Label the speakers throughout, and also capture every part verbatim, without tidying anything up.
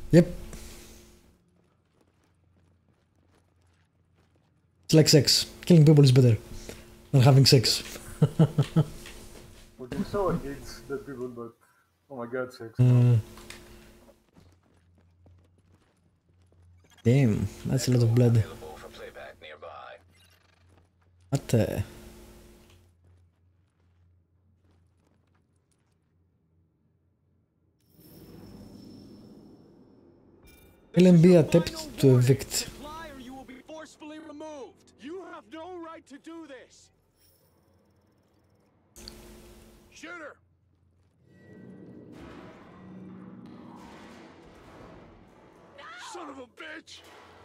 Speaker 1: Yep. It's like sex. Killing people is better than having sex.
Speaker 2: We're so against dead people, but oh my god, sex.
Speaker 1: Uh, damn, that's a lot of blood. What the? L M B attempt to evict.
Speaker 3: You have no right to do this. Shooter. Son of a bitch.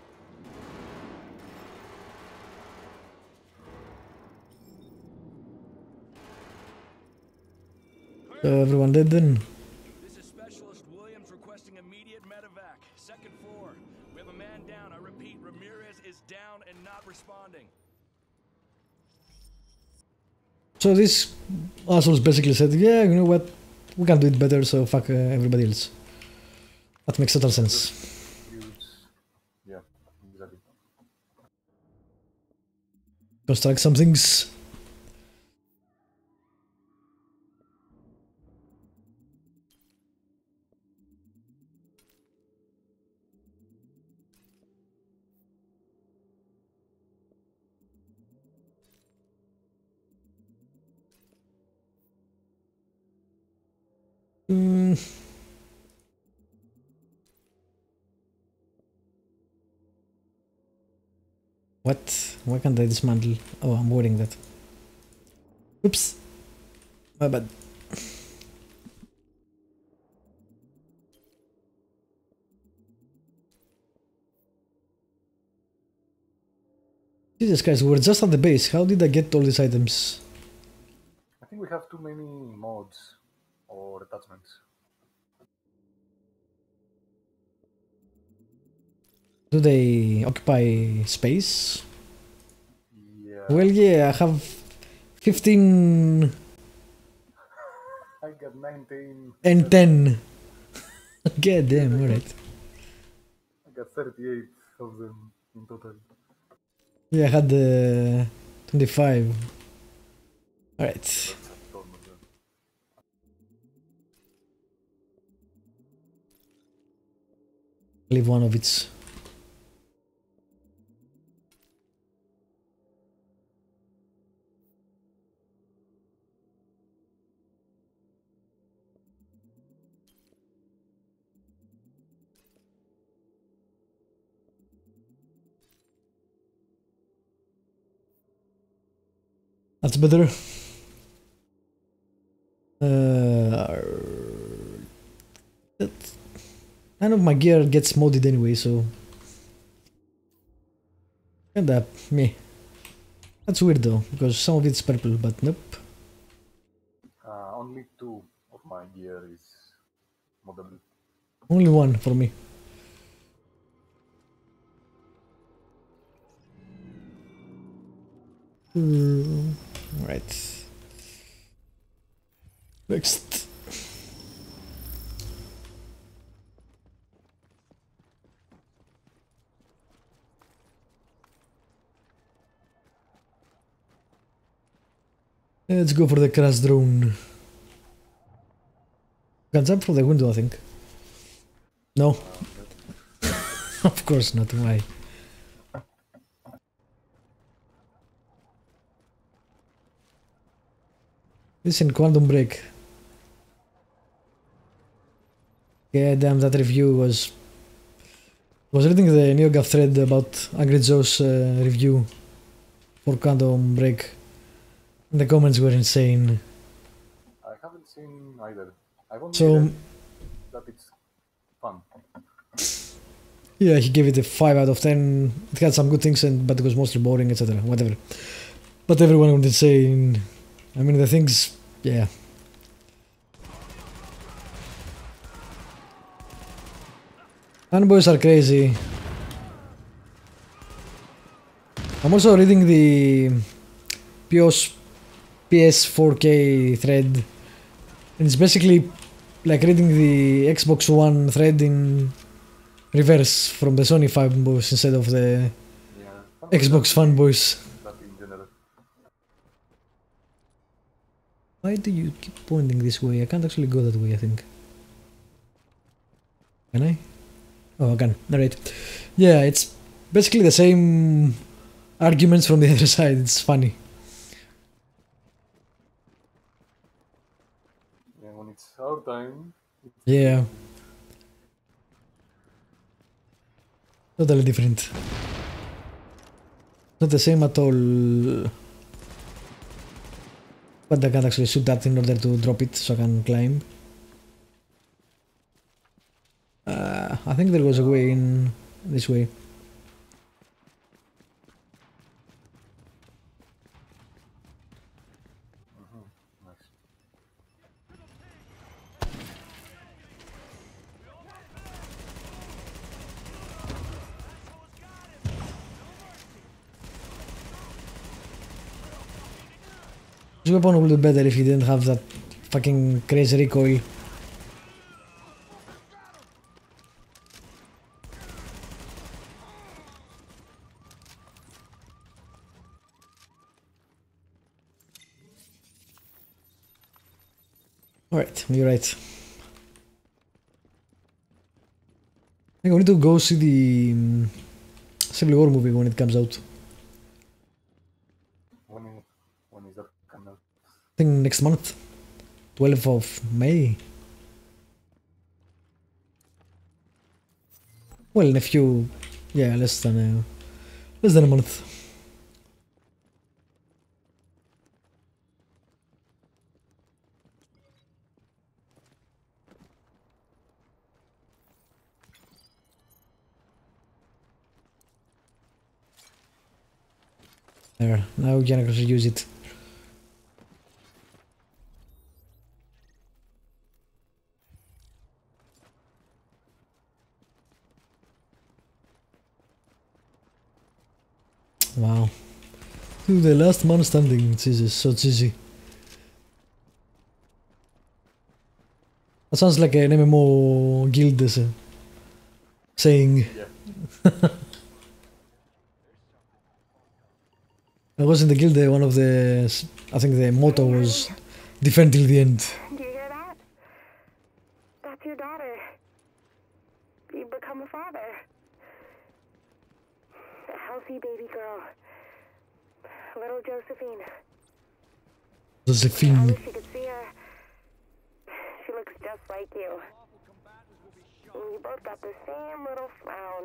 Speaker 1: So everyone dead then?
Speaker 3: This is Specialist Williams requesting immediate medevac. Second floor. We have a man down. I repeat, Ramirez is down and not responding.
Speaker 1: So these assholes basically said, yeah, you know what, we can do it better, so fuck uh, everybody else. That makes total sense.
Speaker 2: Yeah, exactly.
Speaker 1: Construct some things. Mm. What? Why can't I dismantle? Oh, I'm wearing that. Oops. My bad. Jesus Christ, we're just at the base. How did I get all these items?
Speaker 2: I think we have too many mods or attachments.
Speaker 1: Do they occupy space?
Speaker 2: Yeah.
Speaker 1: Well, yeah, I have fifteen
Speaker 2: I got nineteen.
Speaker 1: and ten. God damn, alright.
Speaker 2: I got thirty-eight of them in total.
Speaker 1: Yeah, I had uh, twenty-five. Alright. Leave one of its. That's better. Uh, that, none of my gear gets modded anyway, so kinda me. That's weird though, because some of it's purple, but nope.
Speaker 2: Uh, only two of my gear is moddable.
Speaker 1: Only one for me. Mm, right. Next. Let's go for the crash drone. Can jump from the window, I think. No. Of course not, why? Listen, Quantum Break. Yeah, damn, that review was... was reading the NeoGAF thread about Angry Joe's uh, review for Quantum Break. The comments were insane.
Speaker 2: I haven't seen either. I've only
Speaker 1: So...
Speaker 2: read that it's fun.
Speaker 1: Yeah, he gave it a five out of ten. It had some good things, and but it was mostly boring, et cetera. Whatever. But everyone went insane. I mean, the things, yeah. Fanboys are crazy. I'm also reading the P S four K thread, and it's basically like reading the Xbox One thread in reverse from the Sony fanboys instead of the
Speaker 2: Yeah.
Speaker 1: Xbox fanboys.
Speaker 2: That in general.
Speaker 1: Why do you keep pointing this way? I can't actually go that way, I think. Can I? Oh, I can. Alright. Yeah, it's basically the same arguments from the other side. It's funny.
Speaker 2: Yeah, when it's our time. It's
Speaker 1: Yeah. Totally different. Not the same at all. But I can't actually shoot that in order to drop it so I can climb. Uh, I think there was a way in this way.
Speaker 2: Mhm, nice.
Speaker 1: This weapon would be better if you didn't have that fucking crazy recoil. Alright, you're right. I think we need to go see the um, Civil War movie when it comes out.
Speaker 2: When, is- when is that coming out?
Speaker 1: I think next month. twelfth of May. Well, in a few... yeah, less than a... less than a month. There, now we can actually use it. Wow. Dude, the last man standing, Jesus, so cheesy. That sounds like an M M O guild uh, saying.
Speaker 2: Yeah.
Speaker 1: I was in the guild, uh, one of the... I think the motto was defend till the end.
Speaker 4: Do you hear that? That's your daughter. You become a father. A healthy baby girl. Little Josephine. I
Speaker 1: Josephine.
Speaker 4: wish you could see her. She looks just like you. And you both got the same little frown.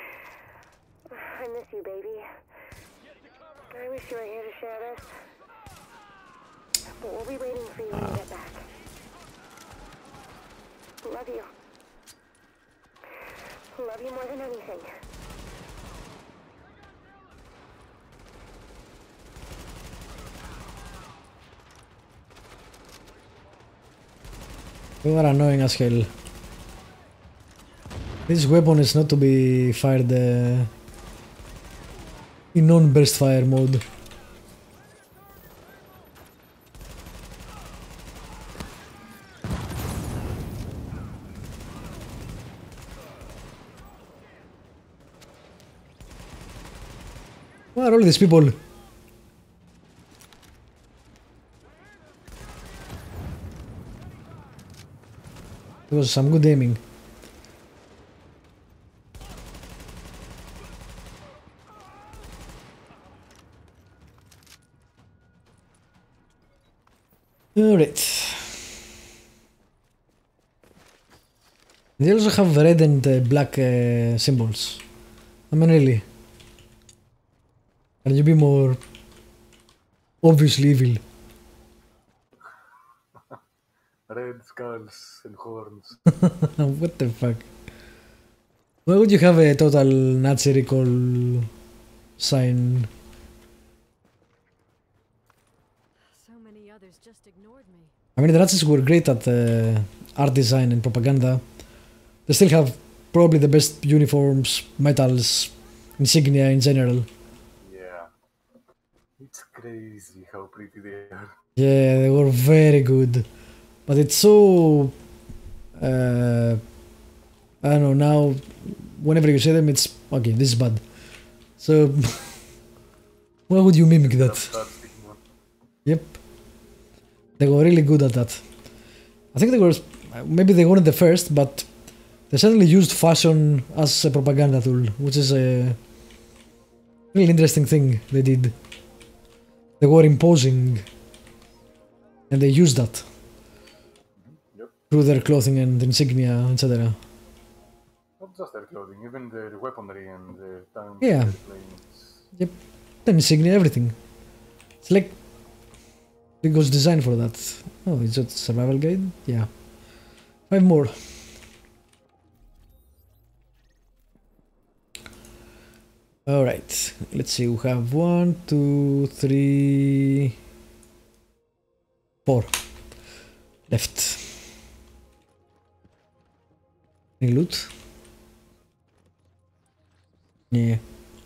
Speaker 4: I miss you, baby. I wish you were here to share this. But we'll be waiting for you when you get back. Love you. Love you more than anything.
Speaker 1: You are annoying as hell. This weapon is not to be fired uh, in non-burst fire mode. Where are all these people? There was some good aiming. Alright. They also have red and uh, black uh, symbols. I mean, really. Can you be more obviously evil?
Speaker 2: Red skulls and horns.
Speaker 1: What the fuck? Why would you have a total Nazi recall sign?
Speaker 5: So many others just ignored me.
Speaker 1: I mean, the Nazis were great at uh, art design and propaganda. They still have probably the best uniforms, medals, insignia in general.
Speaker 2: Yeah. It's crazy how pretty they are.
Speaker 1: Yeah, they were very good. But it's so... Uh, I don't know, now whenever you say them, it's okay. This is bad. So, why would you mimic that? Yep, they were really good at that. I think they were maybe they weren't the first, but they certainly used fashion as a propaganda tool, which is a really interesting thing they did. They were imposing, and they used that
Speaker 2: Yep.
Speaker 1: through their clothing and insignia, et cetera.
Speaker 2: Not just their clothing, even their weaponry and their tanks,
Speaker 1: Yeah.
Speaker 2: their planes.
Speaker 1: Yep, the insignia, everything. It's like it was designed for that. Oh, it's a survival guide? Yeah. Five more. Alright, let's see, we have one, two, three, four left. Any loot? Yeah.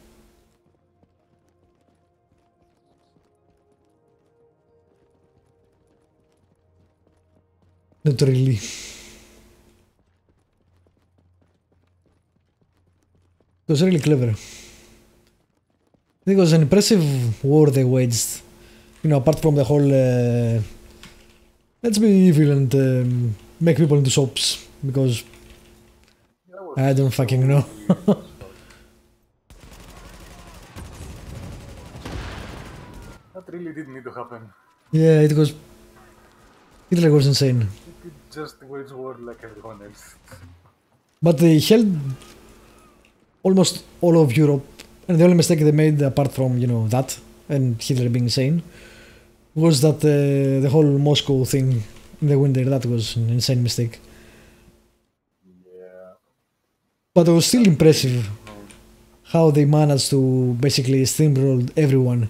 Speaker 1: Not really. It was really clever. I think it was an impressive war they waged. You know, apart from the whole uh, let's be evil and um, make people into soaps, because
Speaker 2: That was
Speaker 1: I don't fucking know.
Speaker 2: That really did need to happen.
Speaker 1: Yeah, it was. Hitler was insane.
Speaker 2: You could just wage war like everyone else.
Speaker 1: But they held almost all of Europe, and the only mistake they made, apart from, you know, that, and Hitler being insane, was that uh, the whole Moscow thing in the winter. That was an insane mistake.
Speaker 2: Yeah.
Speaker 1: But it was still impressive how they managed to basically steamroll everyone.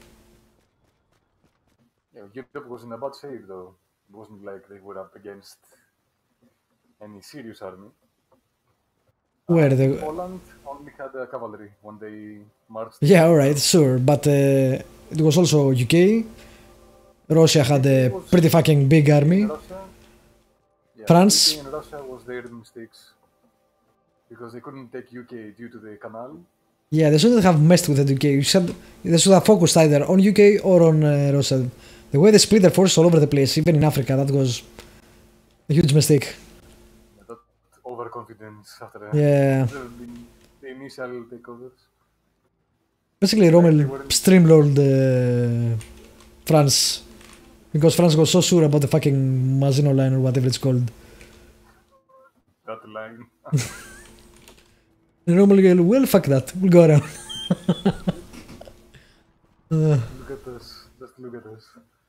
Speaker 2: Yeah, Europe was in a bad shape though. It wasn't like they were up against any serious army.
Speaker 1: Where
Speaker 2: Uh,
Speaker 1: the
Speaker 2: Poland only had uh, cavalry when they marched.
Speaker 1: yeah, all right, sure, but uh, it was also U K. Russia had a pretty fucking big army.
Speaker 2: Russia, yeah,
Speaker 1: France.
Speaker 2: U K and Russia was their mistakes because they couldn't take U K due to the canal.
Speaker 1: Yeah, they shouldn't have messed with the U K. You should, they should have focused either on U K or on uh, Russia. The way they split their forces all over the place, even in Africa, that was a huge mistake.
Speaker 2: That overconfidence after uh,
Speaker 1: Yeah.
Speaker 2: the, the initial takeovers.
Speaker 1: Basically, Rommel streamlined uh, France, because France was so sure about the fucking Maginot Line or whatever it's called.
Speaker 2: That line.
Speaker 1: And Rommel go, well, fuck that, we'll go around. uh,
Speaker 2: Look at us. Just look at us.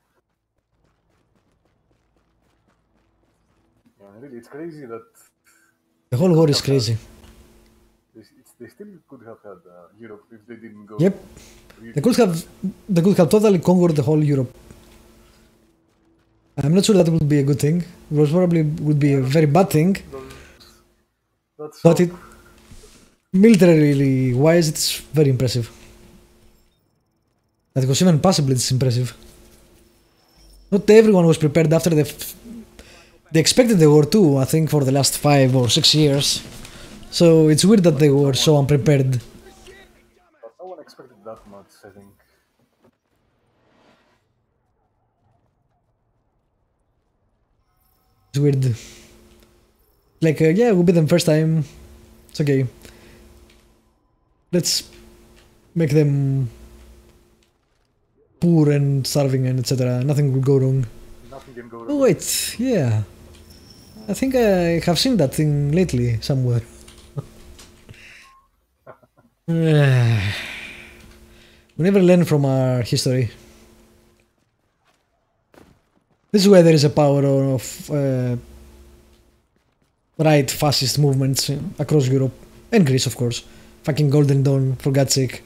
Speaker 2: Yeah, really, it's crazy that
Speaker 1: the whole war is crazy.
Speaker 2: they, it's, they still could have had uh, Europe if they didn't go.
Speaker 1: Yep.
Speaker 2: really
Speaker 1: They could have, they could have totally conquered the whole Europe. I'm not sure that would be a good thing. It was probably would be a very bad thing.
Speaker 2: That's
Speaker 1: But
Speaker 2: so-
Speaker 1: it, militarily wise, it's very impressive. That was even possible, it's impressive. Not everyone was prepared after the... F- they expected the war too, I think, for the last five or six years. So it's weird that they were so unprepared.
Speaker 2: But no one expected that much, I think.
Speaker 1: It's weird. Like, uh, yeah, we'll be them first time. It's okay. Let's make them poor and starving and et cetera. Nothing will go wrong.
Speaker 2: Nothing can go
Speaker 1: Oh
Speaker 2: wrong.
Speaker 1: wait, yeah. I think I have seen that thing lately somewhere. We never learn from our history. This is where there is a power of uh, right fascist movements across Europe and Greece, of course. Fucking Golden Dawn, for God's sake.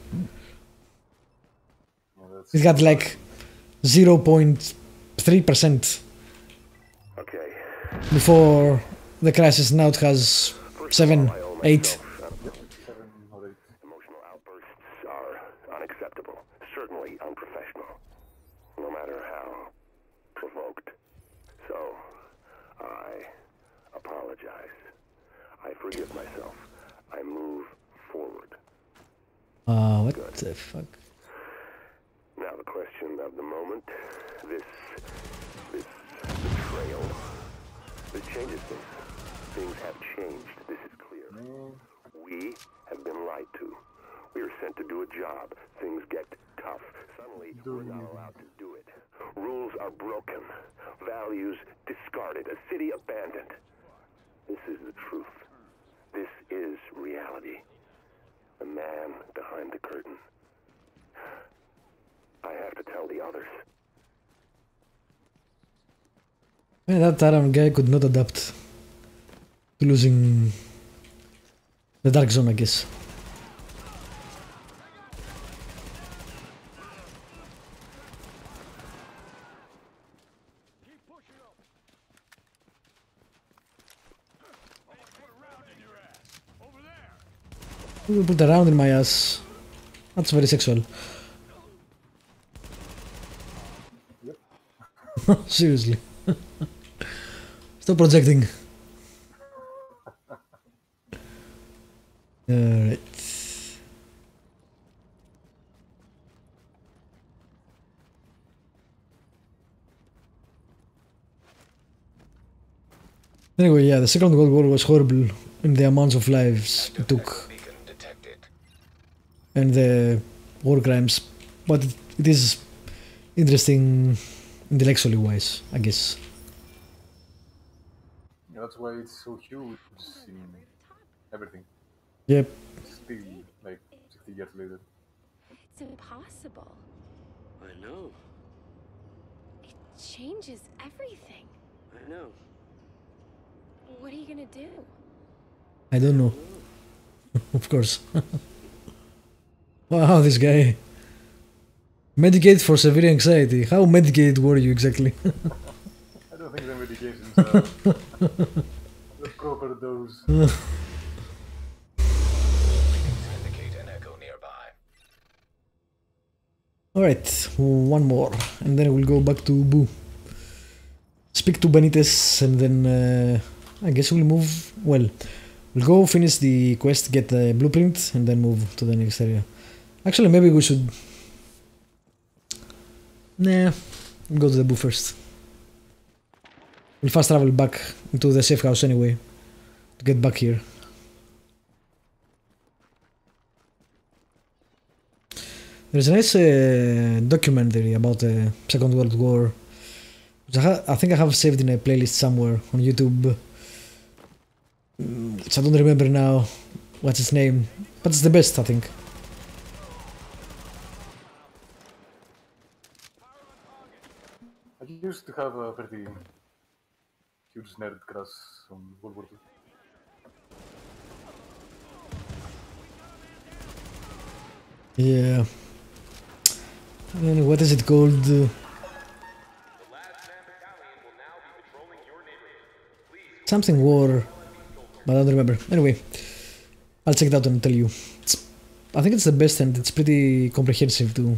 Speaker 2: Yeah, that's-
Speaker 1: It got like zero point three percent
Speaker 6: Okay.
Speaker 1: before the crisis. Now it has seven, eight.
Speaker 2: seven or eight.
Speaker 6: Emotional outbursts are unacceptable, certainly unprofessional, no matter how provoked. So, I apologize. I forgive myself. I move forward.
Speaker 1: Uh, what the fuck?
Speaker 6: Now the question of the moment. This... this betrayal. This changes things. Things have changed. This is clear. We have been lied to. We are sent to do a job. Things get tough. Suddenly, we're not allowed to do it. Rules are broken. Values discarded. A city abandoned. This is the truth. This is reality. The man behind the curtain. I have to tell the others.
Speaker 1: Man, that Taran guy could not adapt to losing the Dark Zone, I guess. We will put a round in my ass. That's very sexual. Yep. Seriously. Stop projecting. Alright. Anyway, yeah, the Second World War was horrible in the amounts of lives it took and the war crimes, but it, it is interesting intellectually wise, I guess.
Speaker 2: Yeah, that's why it's so huge in everything.
Speaker 1: Yep.
Speaker 2: Still, like, sixty years later.
Speaker 4: It's impossible.
Speaker 7: I know.
Speaker 4: It changes everything.
Speaker 7: I know.
Speaker 4: What are you gonna do?
Speaker 1: I don't know. Of course. Wow, this guy. Medicate for severe anxiety. How medicated were you exactly?
Speaker 2: I don't think the medications are the proper dose.
Speaker 8: Indicate an echo nearby.
Speaker 1: Alright, one more, and then we'll go back to Boo. Speak to Benitez, and then uh, I guess we'll move. Well, we'll go finish the quest, get the blueprint, and then move to the next area. Actually, maybe we should. Nah, we'll go to the Boo first. We'll fast travel back into the safe house anyway to get back here. There's a nice uh, documentary about the Second World War, which I, ha I think I have saved in a playlist somewhere on YouTube, which I don't remember now what's its name, but it's the best, I think.
Speaker 2: I used to have a pretty huge nerd crush on World War Two.
Speaker 1: Yeah. And what is it called? Uh, something war, but I don't remember. Anyway, I'll check it out and tell you. It's, I think it's the best and it's pretty comprehensive too.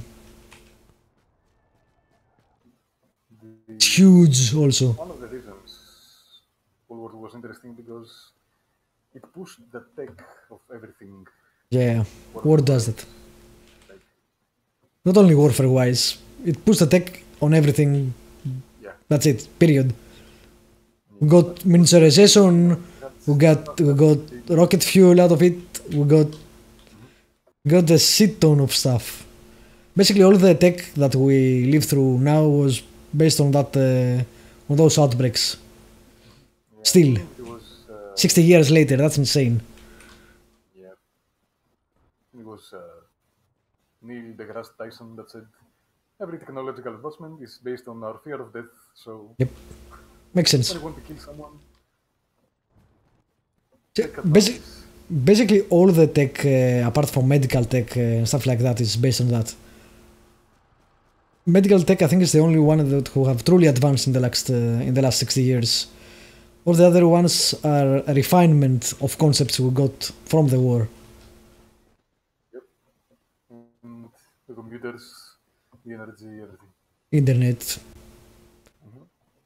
Speaker 1: It's huge also.
Speaker 2: One of the reasons World War Two was interesting because it pushed the tech of everything.
Speaker 1: Yeah, war does that. Not only warfare wise, it puts the tech on everything.
Speaker 2: Yeah.
Speaker 1: That's it, period. We got miniaturization, we got we got rocket fuel out of it, we got we got a shit ton of stuff. Basically all the tech that we live through now was based on that uh, on those outbreaks.
Speaker 2: Yeah,
Speaker 1: Still,
Speaker 2: it was, uh,
Speaker 1: sixty years later, that's insane.
Speaker 2: Yeah. It was uh, Neil deGrasse Tyson that said, every technological advancement is based on our fear of death, so
Speaker 1: Yep, makes sense.
Speaker 2: when you want to kill someone,
Speaker 1: Yeah,
Speaker 2: take
Speaker 1: basic,
Speaker 2: advantage.
Speaker 1: basically all the tech, uh, apart from medical tech uh, and stuff like that, is based on that. Medical tech, I think, is the only one that who have truly advanced in the last uh, in the last sixty years. All the other ones are a refinement of concepts we got from the war.
Speaker 2: Yep. And the computers, the energy, everything.
Speaker 1: Internet.
Speaker 2: Mhm.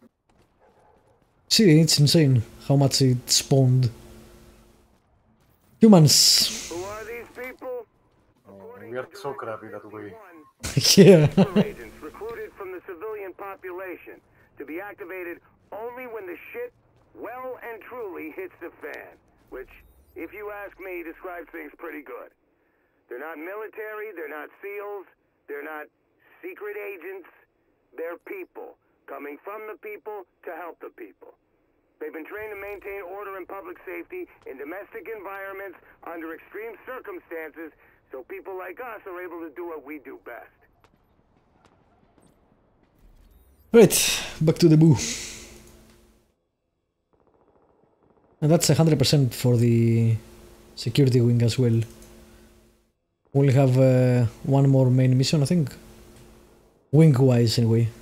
Speaker 1: See, it's insane how much it spawned. Humans.
Speaker 6: Who are these people?
Speaker 2: Uh, we are so crappy that we...
Speaker 1: Yeah.
Speaker 6: Super agents recruited from the civilian population to be activated only when the shit well and truly hits the fan. Which, if you ask me, describes things pretty good. They're not military, they're not SEALs, they're not secret agents. They're people, coming from the people to help the people. They've been trained to maintain order and public safety in domestic environments under extreme circumstances, so people like us are able to do what we do best.
Speaker 1: Right, back to the boo. And that's one hundred percent for the security wing as well. We'll have uh, one more main mission, I think. Wing-wise, anyway.